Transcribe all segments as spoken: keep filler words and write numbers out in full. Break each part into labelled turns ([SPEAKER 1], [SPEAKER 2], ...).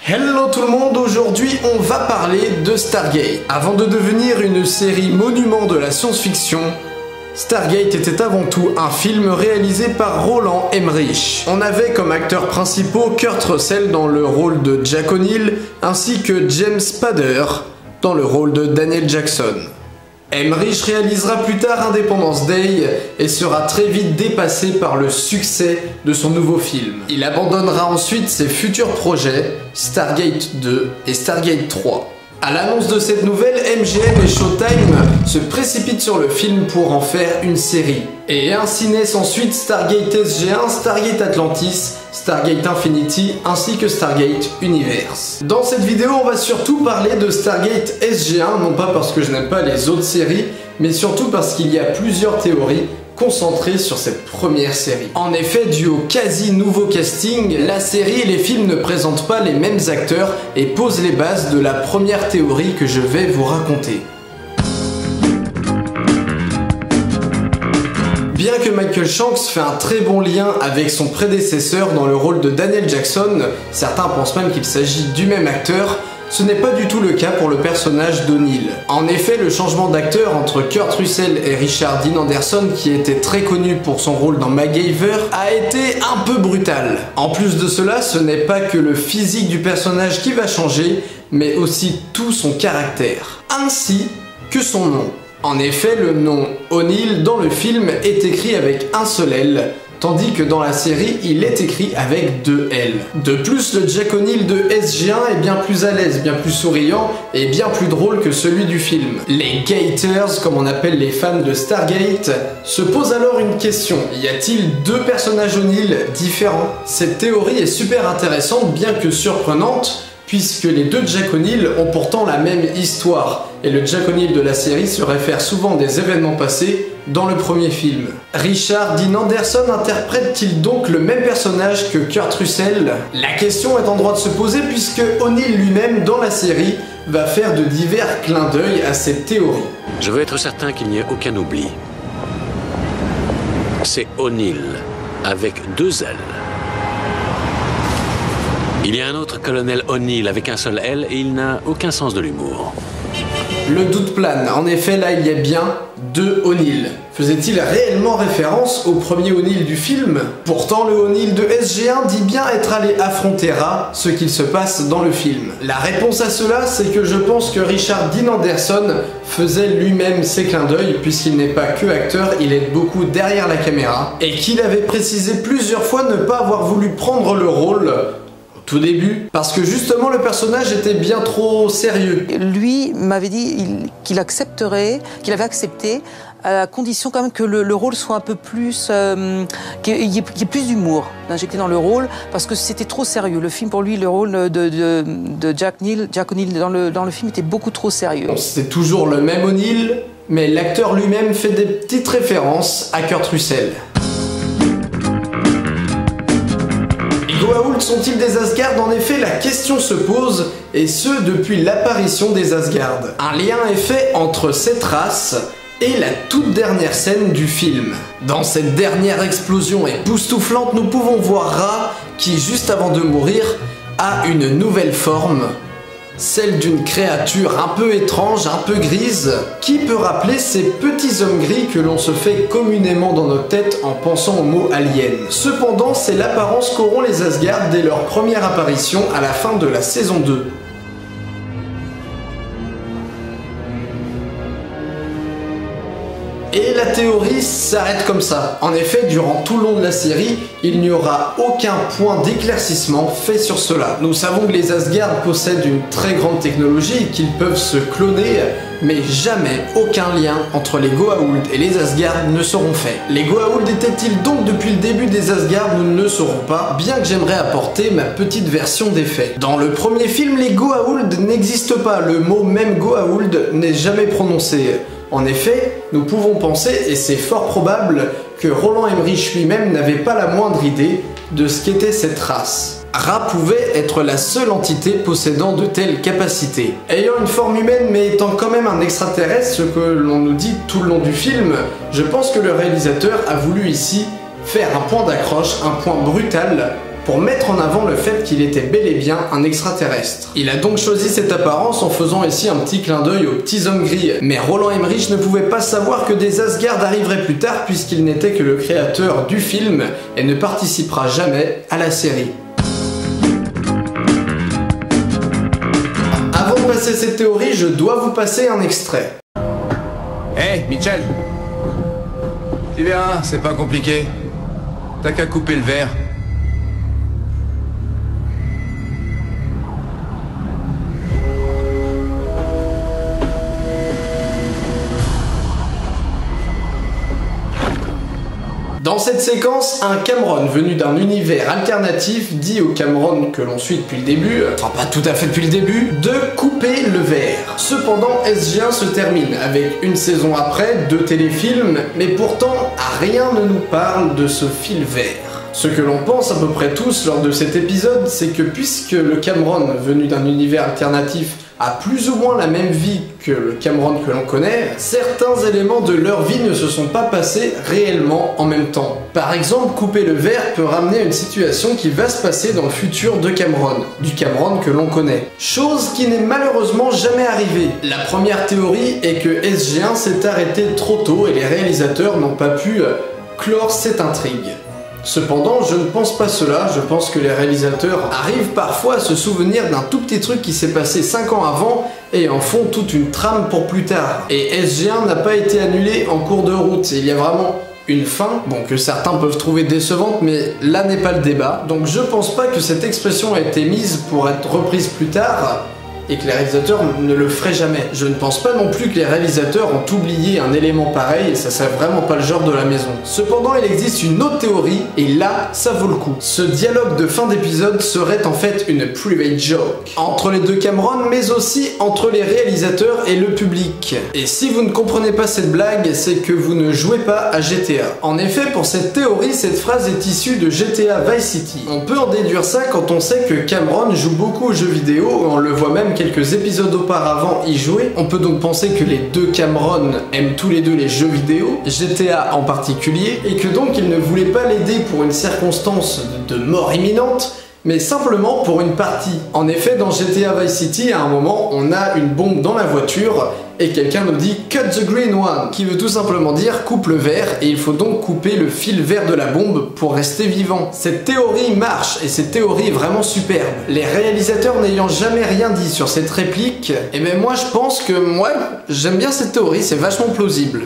[SPEAKER 1] Hello tout le monde, aujourd'hui on va parler de Stargate. Avant de devenir une série monument de la science-fiction, Stargate était avant tout un film réalisé par Roland Emmerich. On avait comme acteurs principaux Kurt Russell dans le rôle de Jack O'Neill, ainsi que James Spader dans le rôle de Daniel Jackson. Emmerich réalisera plus tard Independence Day et sera très vite dépassé par le succès de son nouveau film. Il abandonnera ensuite ses futurs projets, Stargate deux et Stargate trois. À l'annonce de cette nouvelle, M G M et Showtime se précipitent sur le film pour en faire une série. Et ainsi naissent ensuite Stargate S G un, Stargate Atlantis, Stargate Infinity ainsi que Stargate Universe. Dans cette vidéo, on va surtout parler de Stargate S G un, non pas parce que je n'aime pas les autres séries, mais surtout parce qu'il y a plusieurs théories concentrée sur cette première série. En effet, dû au quasi nouveau casting, la série et les films ne présentent pas les mêmes acteurs et posent les bases de la première théorie que je vais vous raconter. Bien que Michael Shanks fait un très bon lien avec son prédécesseur dans le rôle de Daniel Jackson, certains pensent même qu'il s'agit du même acteur, ce n'est pas du tout le cas pour le personnage d'O'Neill. En effet, le changement d'acteur entre Kurt Russell et Richard Dean Anderson, qui était très connu pour son rôle dans MacGyver, a été un peu brutal. En plus de cela, ce n'est pas que le physique du personnage qui va changer, mais aussi tout son caractère, ainsi que son nom. En effet, le nom O'Neill dans le film est écrit avec un seul L, tandis que dans la série, il est écrit avec deux L. De plus, le Jack O'Neill de S G un est bien plus à l'aise, bien plus souriant et bien plus drôle que celui du film. Les Gators, comme on appelle les fans de Stargate, se posent alors une question. Y a-t-il deux personnages O'Neill différents? Cette théorie est super intéressante, bien que surprenante, puisque les deux Jack O'Neill ont pourtant la même histoire, et le Jack O'Neill de la série se réfère souvent des événements passés dans le premier film. Richard Dean Anderson interprète-t-il donc le même personnage que Kurt Russell? La question est en droit de se poser puisque O'Neill lui-même dans la série va faire de divers clins d'œil à cette théorie.
[SPEAKER 2] Je veux être certain qu'il n'y ait aucun oubli. C'est O'Neill, avec deux L. Il y a un autre colonel O'Neill avec un seul L et il n'a aucun sens de l'humour.
[SPEAKER 1] Le doute plane. En effet, là, il y a bien deux O'Neill. Faisait-il réellement référence au premier O'Neill du film? Pourtant, le O'Neill de S G un dit bien être allé affronter Ra, ce qu'il se passe dans le film. La réponse à cela, c'est que je pense que Richard Dean Anderson faisait lui-même ses clins d'œil, puisqu'il n'est pas que acteur, il est beaucoup derrière la caméra, et qu'il avait précisé plusieurs fois ne pas avoir voulu prendre le rôle tout début, parce que justement le personnage était bien trop sérieux.
[SPEAKER 3] Lui m'avait dit qu'il accepterait, qu'il avait accepté, à la condition quand même que le, le rôle soit un peu plus, euh, qu'il y, y ait plus d'humour injecté dans le rôle, parce que c'était trop sérieux. Le film, pour lui, le rôle de, de, de Jack O'Neill, Jack O'Neill dans le, dans le film était beaucoup trop sérieux.
[SPEAKER 1] C'est toujours le même O'Neill, mais l'acteur lui-même fait des petites références à Kurt Russell. Les Goa'uld sont-ils des Asgard? En effet, la question se pose, et ce depuis l'apparition des Asgard. Un lien est fait entre cette race et la toute dernière scène du film. Dans cette dernière explosion époustouflante, nous pouvons voir Ra qui, juste avant de mourir, a une nouvelle forme, celle d'une créature un peu étrange, un peu grise, qui peut rappeler ces petits hommes gris que l'on se fait communément dans notre tête en pensant au mot alien. Cependant, c'est l'apparence qu'auront les Asgard dès leur première apparition à la fin de la saison deux. Et la théorie s'arrête comme ça. En effet, durant tout le long de la série, il n'y aura aucun point d'éclaircissement fait sur cela. Nous savons que les Asgard possèdent une très grande technologie et qu'ils peuvent se cloner, mais jamais aucun lien entre les Goa'uld et les Asgard ne seront faits. Les Goa'uld étaient-ils donc depuis le début des Asgard? Nous ne le saurons pas, bien que j'aimerais apporter ma petite version des faits. Dans le premier film, les Goa'uld n'existent pas, le mot même Goa'uld n'est jamais prononcé. En effet, nous pouvons penser, et c'est fort probable, que Roland Emmerich lui-même n'avait pas la moindre idée de ce qu'était cette race. Ra pouvait être la seule entité possédant de telles capacités. Ayant une forme humaine mais étant quand même un extraterrestre, ce que l'on nous dit tout le long du film, je pense que le réalisateur a voulu ici faire un point d'accroche, un point brutal pour mettre en avant le fait qu'il était bel et bien un extraterrestre. Il a donc choisi cette apparence en faisant ici un petit clin d'œil aux petits hommes gris. Mais Roland Emmerich ne pouvait pas savoir que des Asgard arriveraient plus tard puisqu'il n'était que le créateur du film et ne participera jamais à la série. Avant de passer cette théorie, je dois vous passer un extrait.
[SPEAKER 4] Hey, Mitchell! Tu verras, c'est pas compliqué. T'as qu'à couper le verre.
[SPEAKER 1] Dans cette séquence, un Cameron venu d'un univers alternatif dit au Cameron que l'on suit depuis le début, enfin pas tout à fait depuis le début, de couper le verre. Cependant, S G un se termine avec une saison après, deux téléfilms, mais pourtant rien ne nous parle de ce fil vert. Ce que l'on pense à peu près tous lors de cet épisode, c'est que puisque le Cameron venu d'un univers alternatif a plus ou moins la même vie que le Cameron que l'on connaît, certains éléments de leur vie ne se sont pas passés réellement en même temps. Par exemple, couper le verre peut ramener à une situation qui va se passer dans le futur de Cameron, du Cameron que l'on connaît. Chose qui n'est malheureusement jamais arrivée. La première théorie est que S G un s'est arrêté trop tôt et les réalisateurs n'ont pas pu euh, clore cette intrigue. Cependant, je ne pense pas cela, je pense que les réalisateurs arrivent parfois à se souvenir d'un tout petit truc qui s'est passé cinq ans avant et en font toute une trame pour plus tard. Et S G un n'a pas été annulé en cours de route, il y a vraiment une fin, bon que certains peuvent trouver décevante, mais là n'est pas le débat. Donc je pense pas que cette expression a été mise pour être reprise plus tard, et que les réalisateurs ne le feraient jamais. Je ne pense pas non plus que les réalisateurs ont oublié un élément pareil, et ça serait vraiment pas le genre de la maison. Cependant, il existe une autre théorie, et là, ça vaut le coup. Ce dialogue de fin d'épisode serait en fait une private joke, entre les deux Cameron, mais aussi entre les réalisateurs et le public. Et si vous ne comprenez pas cette blague, c'est que vous ne jouez pas à G T A. En effet, pour cette théorie, cette phrase est issue de G T A Vice City. On peut en déduire ça quand on sait que Cameron joue beaucoup aux jeux vidéo, on le voit même quelques épisodes auparavant y jouer. On peut donc penser que les deux Cameron aiment tous les deux les jeux vidéo, G T A en particulier, et que donc ils ne voulaient pas l'aider pour une circonstance de mort imminente, mais simplement pour une partie. En effet, dans G T A Vice City, à un moment, on a une bombe dans la voiture et quelqu'un nous dit « Cut the green one », qui veut tout simplement dire « coupe le vert » et il faut donc couper le fil vert de la bombe pour rester vivant. Cette théorie marche et cette théorie est vraiment superbe. Les réalisateurs n'ayant jamais rien dit sur cette réplique, et bien moi je pense que, ouais, j'aime bien cette théorie, c'est vachement plausible.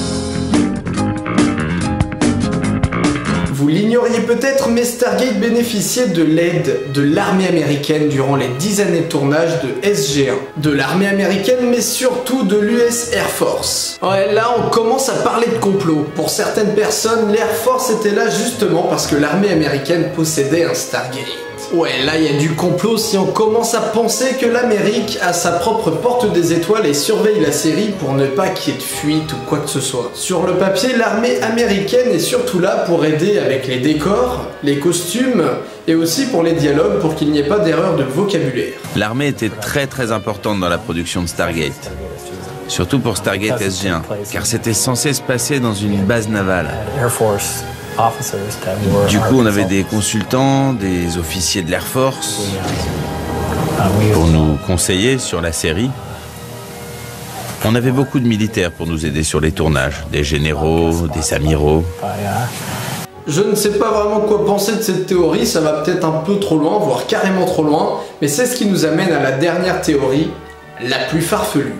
[SPEAKER 1] Vous l'ignoriez peut-être, mais Stargate bénéficiait de l'aide de l'armée américaine durant les dix années de tournage de S G un. De l'armée américaine, mais surtout de l'U S Air Force. Ouais, là on commence à parler de complot. Pour certaines personnes, l'Air Force était là justement parce que l'armée américaine possédait un Stargate. Ouais, là il y a du complot si on commence à penser que l'Amérique a sa propre porte des étoiles et surveille la série pour ne pas qu'il y ait de fuite ou quoi que ce soit. Sur le papier, l'armée américaine est surtout là pour aider avec les décors, les costumes et aussi pour les dialogues pour qu'il n'y ait pas d'erreur de vocabulaire.
[SPEAKER 5] L'armée était très très importante dans la production de Stargate. Surtout pour Stargate S G un, car c'était censé se passer dans une base navale. Du coup, on avait des consultants, des officiers de l'Air Force pour nous conseiller sur la série. On avait beaucoup de militaires pour nous aider sur les tournages, des généraux, des amiraux.
[SPEAKER 1] Je ne sais pas vraiment quoi penser de cette théorie, ça va peut-être un peu trop loin, voire carrément trop loin, mais c'est ce qui nous amène à la dernière théorie, la plus farfelue.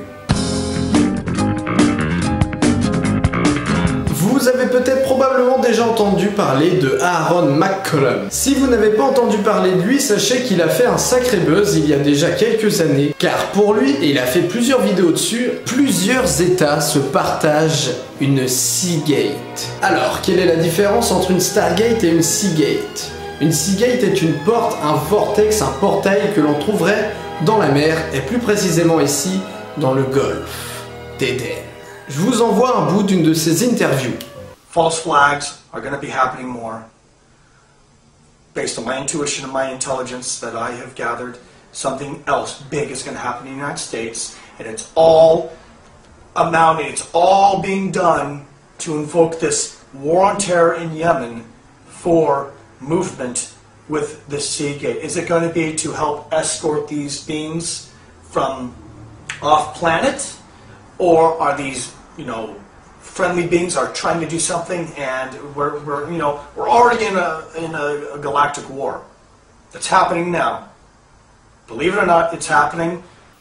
[SPEAKER 1] Vous avez peut-être probablement déjà entendu parler de Aaron McCollum. Si vous n'avez pas entendu parler de lui, sachez qu'il a fait un sacré buzz il y a déjà quelques années, car pour lui, et il a fait plusieurs vidéos dessus, plusieurs États se partagent une Seagate. Alors, quelle est la différence entre une Stargate et une Seagate? Une Seagate est une porte, un vortex, un portail que l'on trouverait dans la mer, et plus précisément ici, dans le golfe d'Éden. Je vous envoie un bout d'une de ses interviews.
[SPEAKER 6] False flags are going to be happening more. Based on my intuition and my intelligence that I have gathered, something else big is going to happen in the United States, and it's all amounting, it's all being done to invoke this war on terror in Yemen for movement with the Seagate? Is it going to be to help escort these beings from off planet, or are these, you know, friendly beings are trying to do something, and we're, we're you know, we're already in a in a, a galactic war. It's happening now. Believe it or not, it's happening.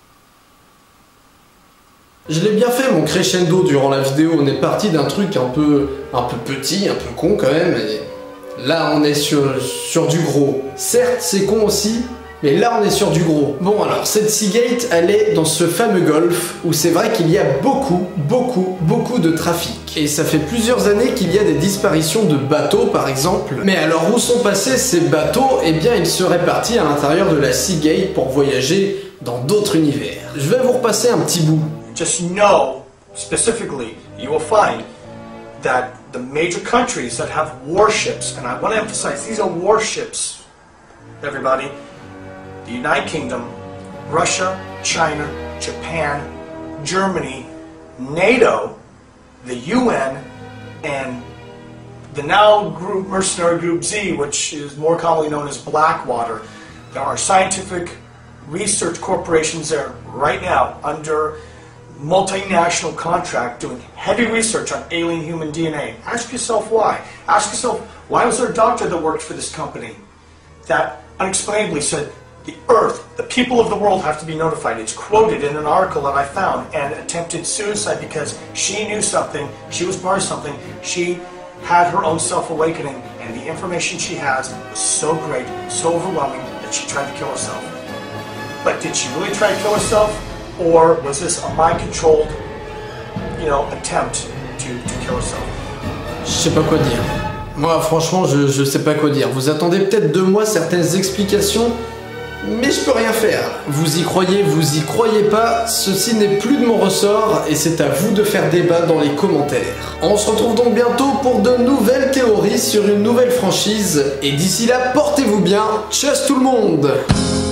[SPEAKER 1] Je l'ai bien fait mon crescendo durant la vidéo, on est parti d'un truc un peu, un peu petit, un peu con quand même, et là on est sur, sur du gros. Certes c'est con aussi, mais là on est sur du gros. Bon alors, cette Seagate, elle est dans ce fameux golfe où c'est vrai qu'il y a beaucoup, beaucoup, beaucoup de trafic. Et ça fait plusieurs années qu'il y a des disparitions de bateaux par exemple. Mais alors où sont passés ces bateaux? Eh bien ils seraient partis à l'intérieur de la Seagate pour voyager dans d'autres univers. Je vais vous repasser un petit bout.
[SPEAKER 6] Just know, specifically, you will find that the major countries that have warships, and I want to emphasize, these are warships, everybody, the United Kingdom, Russia, China, Japan, Germany, NATO, the U N, and the now group, mercenary group Z, which is more commonly known as Blackwater. There are scientific research corporations there right now under multinational contract doing heavy research on alien human D N A. Ask yourself why. Ask yourself, why was there a doctor that worked for this company that unexplainably said the Earth, the people of the world have to be notified? It's quoted in an article that I found, and attempted suicide because she knew something, she was part of something, she had her own self-awakening, and the information she has was so great, so overwhelming, that she tried to kill herself. But did she really try to kill herself? Or was this a mind-controlled, you know, attempt to, to kill herself?
[SPEAKER 1] Je sais pas quoi dire. Moi, franchement, je, je sais pas quoi dire. Vous attendez peut-être de moi certaines explications, mais je peux rien faire. Vous y croyez, vous y croyez pas, ceci n'est plus de mon ressort, et c'est à vous de faire débat dans les commentaires. On se retrouve donc bientôt pour de nouvelles théories sur une nouvelle franchise, et d'ici là, portez-vous bien, tchuss tout le monde!